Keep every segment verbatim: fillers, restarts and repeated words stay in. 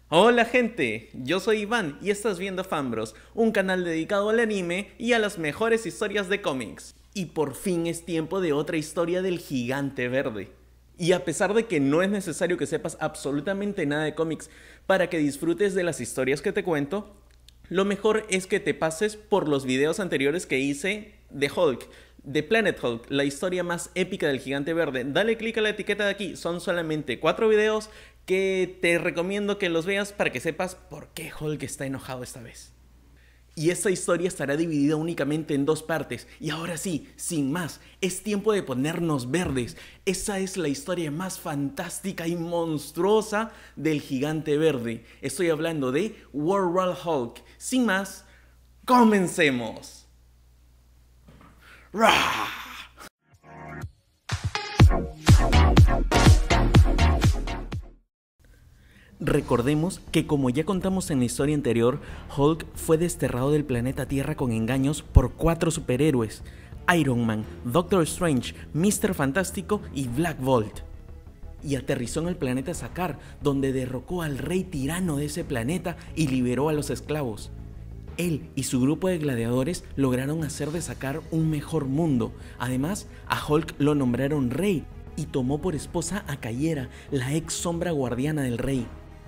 Hola gente, yo soy Iván y estás viendo Fanbros, un canal dedicado al anime y a las mejores historias de cómics. Y por fin es tiempo de otra historia del Gigante Verde. Y a pesar de que no es necesario que sepas absolutamente nada de cómics para que disfrutes de las historias que te cuento, lo mejor es que te pases por los videos anteriores que hice de Hulk, de Planet Hulk, la historia más épica del Gigante Verde. Dale click a la etiqueta de aquí, son solamente cuatro videos que te recomiendo que los veas para que sepas por qué Hulk está enojado esta vez. Y esta historia estará dividida únicamente en dos partes. Y ahora sí, sin más, es tiempo de ponernos verdes. Esa es la historia más fantástica y monstruosa del Gigante Verde. Estoy hablando de World War Hulk. Sin más, comencemos. ¡Rah! Recordemos que, como ya contamos en la historia anterior, Hulk fue desterrado del planeta Tierra con engaños por cuatro superhéroes: Iron Man, Doctor Strange, míster Fantástico y Black Bolt. Y aterrizó en el planeta Sakaar, donde derrocó al rey tirano de ese planeta y liberó a los esclavos. Él y su grupo de gladiadores lograron hacer de Sakaar un mejor mundo. Además, a Hulk lo nombraron rey y tomó por esposa a Cayera, la ex sombra guardiana del rey.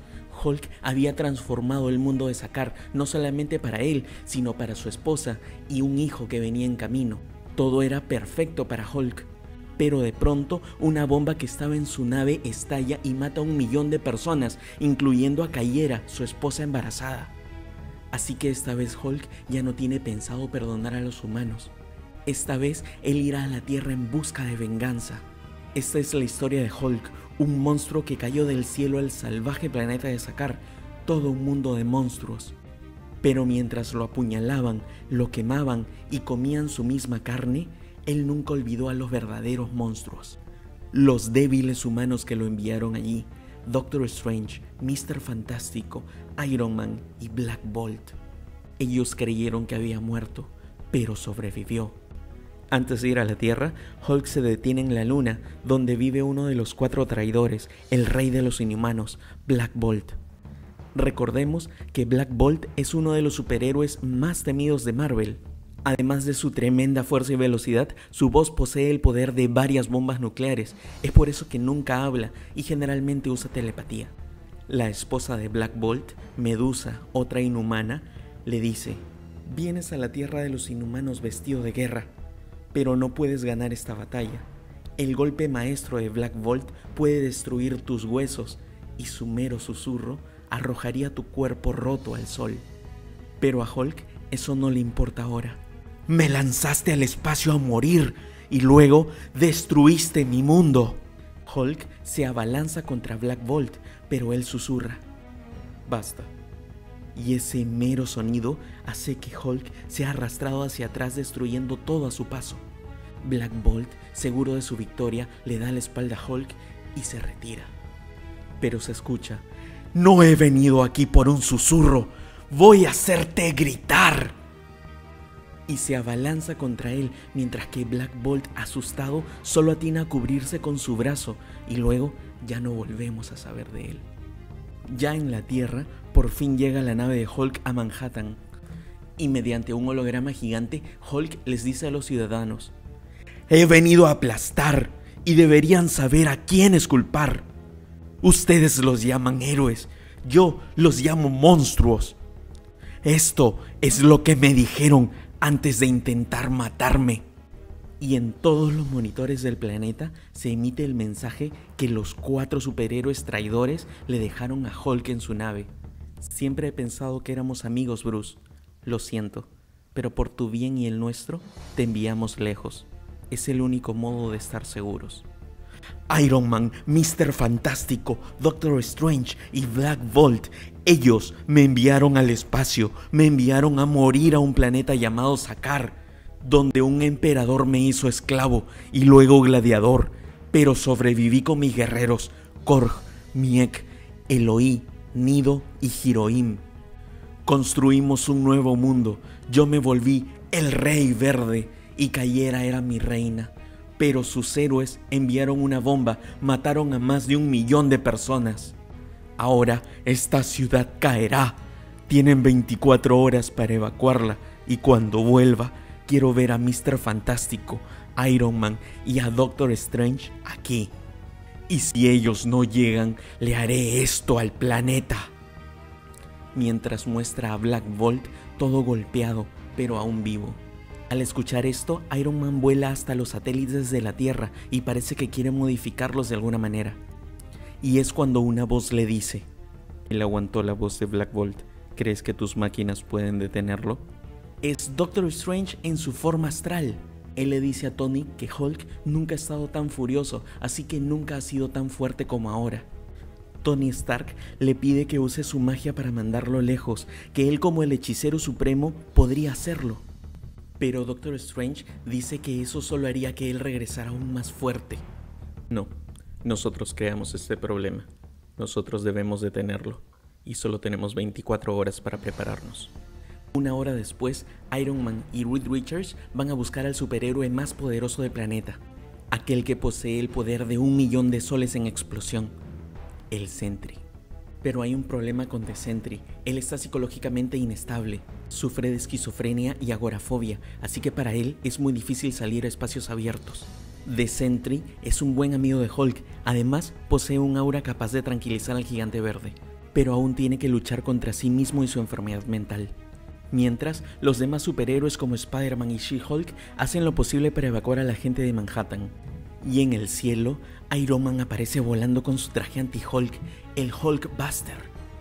Hulk había transformado el mundo de Sakaar, no solamente para él, sino para su esposa y un hijo que venía en camino. Todo era perfecto para Hulk. Pero de pronto, una bomba que estaba en su nave estalla y mata a un millón de personas, incluyendo a Cayera, su esposa embarazada. Así que esta vez Hulk ya no tiene pensado perdonar a los humanos. Esta vez él irá a la Tierra en busca de venganza. Esta es la historia de Hulk, un monstruo que cayó del cielo al salvaje planeta de Sakaar, todo un mundo de monstruos. Pero mientras lo apuñalaban, lo quemaban y comían su misma carne, él nunca olvidó a los verdaderos monstruos, los débiles humanos que lo enviaron allí: Doctor Strange, míster Fantástico, Iron Man y Black Bolt. Ellos creyeron que había muerto, pero sobrevivió. Antes de ir a la Tierra, Hulk se detiene en la Luna, donde vive uno de los cuatro traidores, el rey de los inhumanos, Black Bolt. Recordemos que Black Bolt es uno de los superhéroes más temidos de Marvel. Además de su tremenda fuerza y velocidad, su voz posee el poder de varias bombas nucleares. Es por eso que nunca habla y generalmente usa telepatía. La esposa de Black Bolt, Medusa, otra inhumana, le dice: vienes a la Tierra de los inhumanos vestido de guerra, pero no puedes ganar esta batalla. El golpe maestro de Black Bolt puede destruir tus huesos y su mero susurro arrojaría tu cuerpo roto al sol. Pero a Hulk eso no le importa ahora. Me lanzaste al espacio a morir y luego destruiste mi mundo. Hulk se abalanza contra Black Bolt, pero él susurra: basta. Y ese mero sonido hace que Hulk sea arrastrado hacia atrás, destruyendo todo a su paso. Black Bolt, seguro de su victoria, le da la espalda a Hulk y se retira. Pero se escucha: no he venido aquí por un susurro, voy a hacerte gritar. Y se abalanza contra él, mientras que Black Bolt, asustado, solo atina a cubrirse con su brazo, y luego ya no volvemos a saber de él. Ya en la Tierra, por fin llega la nave de Hulk a Manhattan, y mediante un holograma gigante, Hulk les dice a los ciudadanos: he venido a aplastar, y deberían saber a quién culpar. Ustedes los llaman héroes, yo los llamo monstruos. Esto es lo que me dijeron antes de intentar matarme. Y en todos los monitores del planeta se emite el mensaje que los cuatro superhéroes traidores le dejaron a Hulk en su nave. Siempre he pensado que éramos amigos, Bruce. Lo siento, pero por tu bien y el nuestro, te enviamos lejos. Es el único modo de estar seguros. Iron Man, míster Fantástico, Doctor Strange y Black Bolt, ellos me enviaron al espacio, me enviaron a morir a un planeta llamado Sakaar, donde un emperador me hizo esclavo y luego gladiador, pero sobreviví con mis guerreros, Korg, Miek, Eloi, Nido y Hiroim. Construimos un nuevo mundo, yo me volví el Rey Verde y Cayera era mi reina. Pero sus héroes enviaron una bomba, mataron a más de un millón de personas. Ahora esta ciudad caerá. Tienen veinticuatro horas para evacuarla y cuando vuelva quiero ver a míster Fantástico, Iron Man y a Doctor Strange aquí. Y si ellos no llegan, le haré esto al planeta. Mientras muestra a Black Bolt todo golpeado, pero aún vivo. Al escuchar esto, Iron Man vuela hasta los satélites de la Tierra y parece que quiere modificarlos de alguna manera. Y es cuando una voz le dice: él aguantó la voz de Black Bolt. ¿Crees que tus máquinas pueden detenerlo? Es Doctor Strange en su forma astral. Él le dice a Tony que Hulk nunca ha estado tan furioso, así que nunca ha sido tan fuerte como ahora. Tony Stark le pide que use su magia para mandarlo lejos, que él como el hechicero supremo podría hacerlo. Pero Doctor Strange dice que eso solo haría que él regresara aún más fuerte. No, nosotros creamos este problema. Nosotros debemos detenerlo. Y solo tenemos veinticuatro horas para prepararnos. Una hora después, Iron Man y Reed Richards van a buscar al superhéroe más poderoso del planeta. Aquel que posee el poder de un millón de soles en explosión. El Sentry. Pero hay un problema con The Sentry. Él está psicológicamente inestable, sufre de esquizofrenia y agorafobia, así que para él es muy difícil salir a espacios abiertos. The Sentry es un buen amigo de Hulk, además posee un aura capaz de tranquilizar al gigante verde, pero aún tiene que luchar contra sí mismo y su enfermedad mental. Mientras, los demás superhéroes como Spider-Man y She-Hulk hacen lo posible para evacuar a la gente de Manhattan. Y en el cielo, Iron Man aparece volando con su traje anti-Hulk, el Hulkbuster.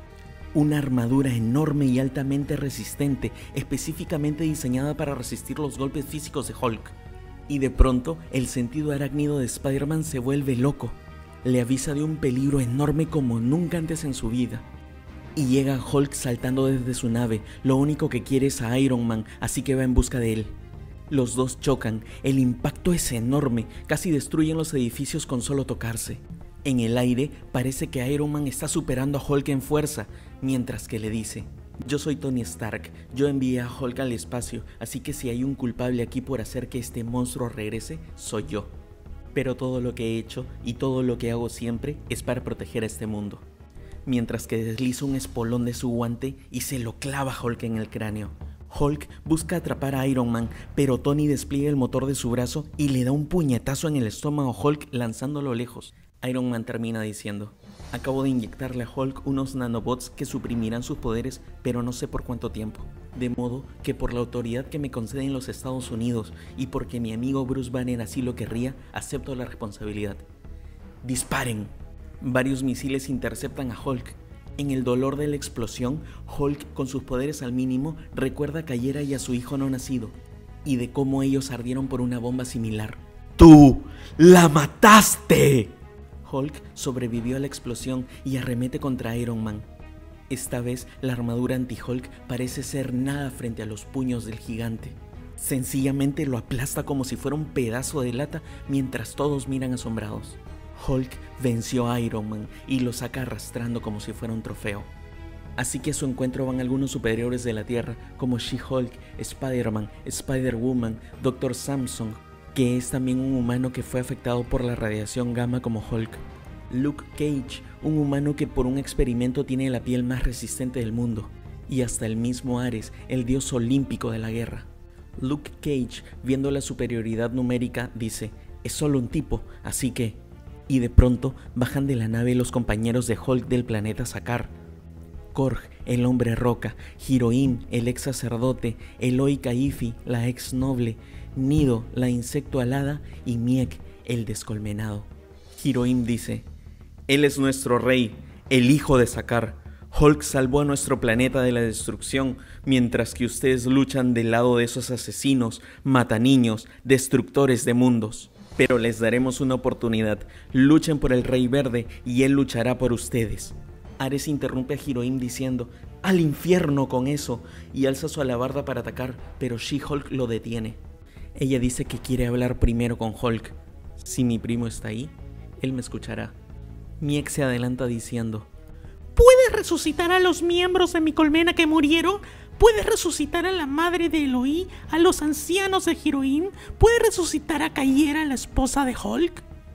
Una armadura enorme y altamente resistente, específicamente diseñada para resistir los golpes físicos de Hulk. Y de pronto, el sentido arácnido de Spider-Man se vuelve loco. Le avisa de un peligro enorme como nunca antes en su vida. Y llega Hulk saltando desde su nave, lo único que quiere es a Iron Man, así que va en busca de él. Los dos chocan, el impacto es enorme, casi destruyen los edificios con solo tocarse. En el aire parece que Iron Man está superando a Hulk en fuerza, mientras que le dice: yo soy Tony Stark, yo envié a Hulk al espacio, así que si hay un culpable aquí por hacer que este monstruo regrese, soy yo. Pero todo lo que he hecho y todo lo que hago siempre es para proteger a este mundo. Mientras que desliza un espolón de su guante y se lo clava a Hulk en el cráneo. Hulk busca atrapar a Iron Man, pero Tony despliega el motor de su brazo y le da un puñetazo en el estómago a Hulk lanzándolo lejos. Iron Man termina diciendo: acabo de inyectarle a Hulk unos nanobots que suprimirán sus poderes, pero no sé por cuánto tiempo. De modo que por la autoridad que me conceden los Estados Unidos y porque mi amigo Bruce Banner así lo querría, acepto la responsabilidad. ¡Disparen! Varios misiles interceptan a Hulk. En el dolor de la explosión, Hulk, con sus poderes al mínimo, recuerda a Cayera y a su hijo no nacido, y de cómo ellos ardieron por una bomba similar. ¡Tú la mataste! Hulk sobrevivió a la explosión y arremete contra Iron Man. Esta vez, la armadura anti-Hulk parece ser nada frente a los puños del gigante. Sencillamente lo aplasta como si fuera un pedazo de lata mientras todos miran asombrados. Hulk venció a Iron Man y lo saca arrastrando como si fuera un trofeo. Así que a su encuentro van algunos superiores de la Tierra como She-Hulk, Spider-Man, Spider-Woman, Doctor Samson, que es también un humano que fue afectado por la radiación gamma como Hulk. Luke Cage, un humano que por un experimento tiene la piel más resistente del mundo. Y hasta el mismo Ares, el dios olímpico de la guerra. Luke Cage, viendo la superioridad numérica, dice: es solo un tipo, así que... Y de pronto bajan de la nave los compañeros de Hulk del planeta Sakaar. Korg, el hombre roca, Hiroim, el ex sacerdote, Eloy Kaifi, la ex noble, Nido, la insecto alada y Miek, el descolmenado. Hiroim dice: él es nuestro rey, el hijo de Sakaar. Hulk salvó a nuestro planeta de la destrucción, mientras que ustedes luchan del lado de esos asesinos, mataniños, destructores de mundos. Pero les daremos una oportunidad. Luchen por el Rey Verde y él luchará por ustedes. Ares interrumpe a Hiroim diciendo: ¡al infierno con eso! Y alza su alabarda para atacar, pero She-Hulk lo detiene. Ella dice que quiere hablar primero con Hulk. Si mi primo está ahí, él me escuchará. Miek se adelanta diciendo: ¿puedes resucitar a los miembros de mi colmena que murieron? ¿Puedes resucitar a la madre de Eloy, a los ancianos de Hiroim? ¿Puedes resucitar a Cayera, la esposa de Hulk?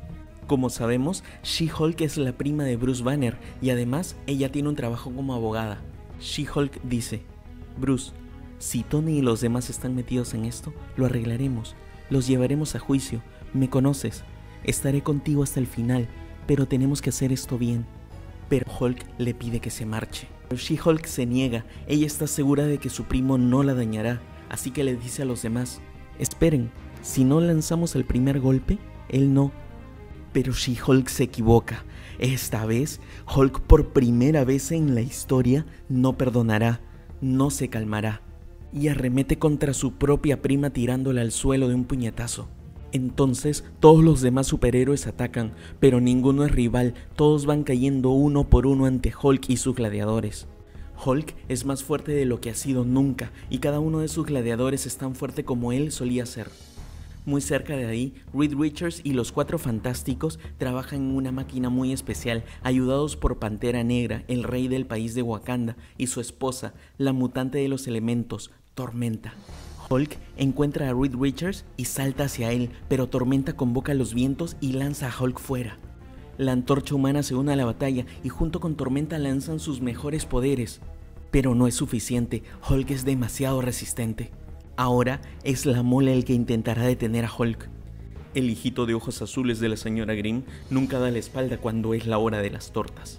Como sabemos, She-Hulk es la prima de Bruce Banner y además ella tiene un trabajo como abogada. She-Hulk dice: Bruce, si Tony y los demás están metidos en esto, lo arreglaremos, los llevaremos a juicio, me conoces, estaré contigo hasta el final, pero tenemos que hacer esto bien. Pero Hulk le pide que se marche. Pero She-Hulk se niega, ella está segura de que su primo no la dañará, así que le dice a los demás: esperen, si no lanzamos el primer golpe, él no. Pero She-Hulk se equivoca. Esta vez, Hulk por primera vez en la historia no perdonará, no se calmará, y arremete contra su propia prima tirándola al suelo de un puñetazo. Entonces todos los demás superhéroes atacan, pero ninguno es rival, todos van cayendo uno por uno ante Hulk y sus gladiadores. Hulk es más fuerte de lo que ha sido nunca, y cada uno de sus gladiadores es tan fuerte como él solía ser. Muy cerca de ahí, Reed Richards y los Cuatro Fantásticos trabajan en una máquina muy especial, ayudados por Pantera Negra, el rey del país de Wakanda, y su esposa, la mutante de los elementos, Tormenta. Hulk encuentra a Reed Richards y salta hacia él, pero Tormenta convoca los vientos y lanza a Hulk fuera. La Antorcha Humana se une a la batalla y junto con Tormenta lanzan sus mejores poderes. Pero no es suficiente, Hulk es demasiado resistente. Ahora es la Mole el que intentará detener a Hulk. El hijito de ojos azules de la señora Grimm nunca da la espalda cuando es la hora de las tortas.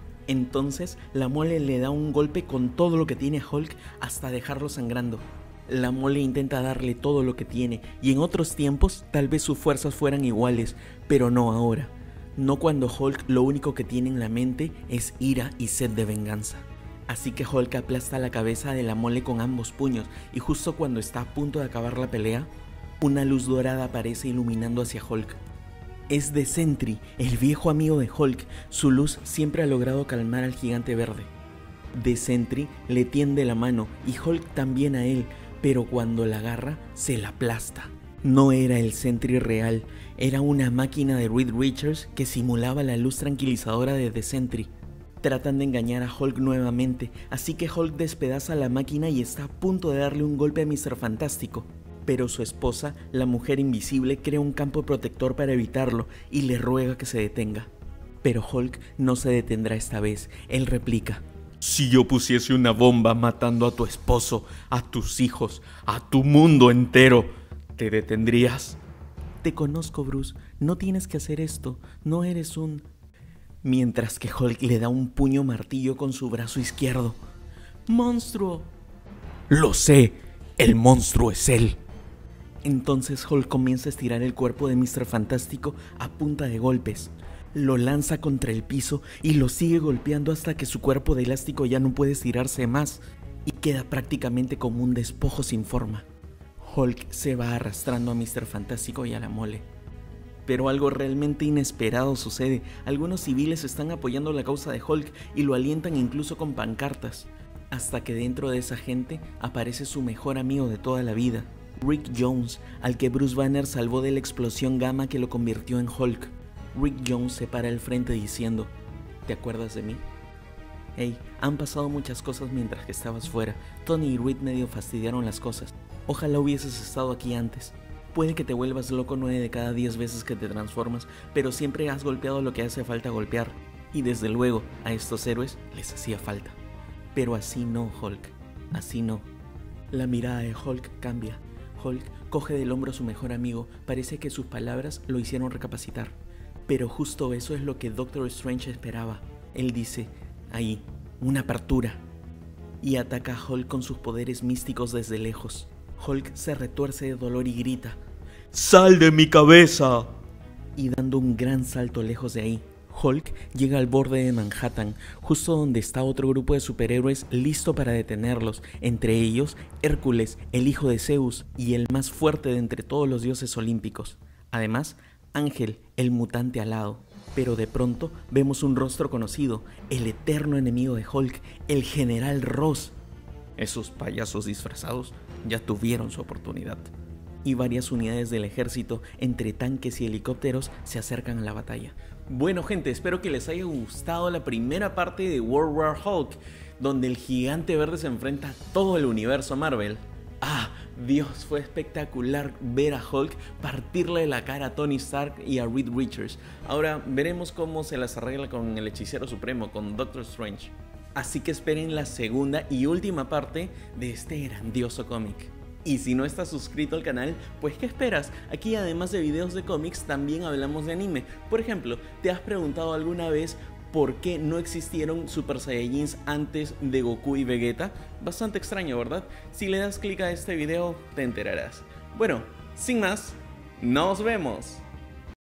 Entonces la Mole le da un golpe con todo lo que tiene a Hulk hasta dejarlo sangrando. La Mole intenta darle todo lo que tiene y en otros tiempos tal vez sus fuerzas fueran iguales, pero no ahora. No cuando Hulk lo único que tiene en la mente es ira y sed de venganza. Así que Hulk aplasta la cabeza de la Mole con ambos puños y justo cuando está a punto de acabar la pelea, una luz dorada aparece iluminando hacia Hulk. Es The Sentry, el viejo amigo de Hulk. Su luz siempre ha logrado calmar al gigante verde. The Sentry le tiende la mano y Hulk también a él, pero cuando la agarra se la aplasta. No era el Sentry real, era una máquina de Reed Richards que simulaba la luz tranquilizadora de The Sentry. Tratan de engañar a Hulk nuevamente, así que Hulk despedaza la máquina y está a punto de darle un golpe a míster Fantástico. Pero su esposa, la mujer invisible, crea un campo protector para evitarlo y le ruega que se detenga. Pero Hulk no se detendrá esta vez, él replica: si yo pusiese una bomba matando a tu esposo, a tus hijos, a tu mundo entero, ¿te detendrías? Te conozco, Bruce, no tienes que hacer esto, no eres un... Mientras que Hulk le da un puño martillo con su brazo izquierdo. ¡Monstruo! Lo sé, el monstruo es él. Entonces Hulk comienza a estirar el cuerpo de míster Fantástico a punta de golpes. Lo lanza contra el piso y lo sigue golpeando hasta que su cuerpo de elástico ya no puede estirarse más y queda prácticamente como un despojo sin forma. Hulk se va arrastrando a míster Fantástico y a la Mole. Pero algo realmente inesperado sucede. Algunos civiles están apoyando la causa de Hulk y lo alientan incluso con pancartas. Hasta que dentro de esa gente aparece su mejor amigo de toda la vida, Rick Jones, al que Bruce Banner salvó de la explosión gamma que lo convirtió en Hulk. Rick Jones se para al frente diciendo: ¿te acuerdas de mí? Hey, han pasado muchas cosas mientras que estabas fuera. Tony y Reed medio fastidiaron las cosas. Ojalá hubieses estado aquí antes. Puede que te vuelvas loco nueve de cada diez veces que te transformas, pero siempre has golpeado lo que hace falta golpear. Y desde luego, a estos héroes les hacía falta. Pero así no, Hulk. Así no. La mirada de Hulk cambia. Hulk coge del hombro a su mejor amigo. Parece que sus palabras lo hicieron recapacitar. Pero justo eso es lo que Doctor Strange esperaba. Él dice: ahí, una apertura. Y ataca a Hulk con sus poderes místicos desde lejos. Hulk se retuerce de dolor y grita: ¡sal de mi cabeza! Y dando un gran salto lejos de ahí, Hulk llega al borde de Manhattan, justo donde está otro grupo de superhéroes listo para detenerlos, entre ellos Hércules, el hijo de Zeus y el más fuerte de entre todos los dioses olímpicos. Además, Ángel, el mutante alado. Pero de pronto vemos un rostro conocido, el eterno enemigo de Hulk, el General Ross. Esos payasos disfrazados ya tuvieron su oportunidad. Y varias unidades del ejército, entre tanques y helicópteros, se acercan a la batalla. Bueno, gente, espero que les haya gustado la primera parte de World War Hulk, donde el gigante verde se enfrenta a todo el universo Marvel. Ah, Dios, fue espectacular ver a Hulk partirle la cara a Tony Stark y a Reed Richards. Ahora veremos cómo se las arregla con el Hechicero Supremo, con Doctor Strange. Así que esperen la segunda y última parte de este grandioso cómic. Y si no estás suscrito al canal, pues ¿qué esperas? Aquí además de videos de cómics también hablamos de anime. Por ejemplo, ¿te has preguntado alguna vez por qué no existieron Super Saiyajins antes de Goku y Vegeta? Bastante extraño, ¿verdad? Si le das clic a este video te enterarás. Bueno, sin más, nos vemos.